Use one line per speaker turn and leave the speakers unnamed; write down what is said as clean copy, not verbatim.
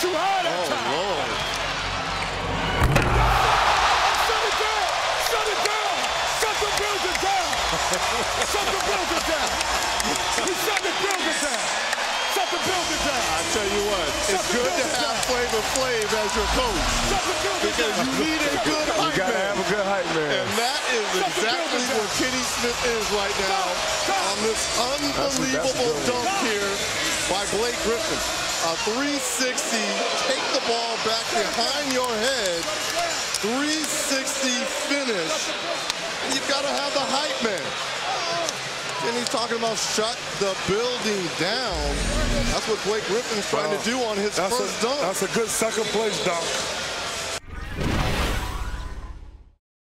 too high that time.
Oh, Lord.
Shut it down. Shut it down. Shut the building down. Shut the building down. He shut the building down. Shut the building down.
I tell you what, it's good to have Flavor Flav as your coach.
Shut the building
because
down.
you need a good hype man.
You gotta have a good hype man.
And that is exactly what Kenny Smith is right now on this unbelievable dunk here by Blake Griffin. A 360, take the ball back behind your head, 360 finish. And you've got to have the hype man. And he's talking about shut the building down. That's what Blake Griffin's trying to do on his first dunk.
That's a good second place dunk.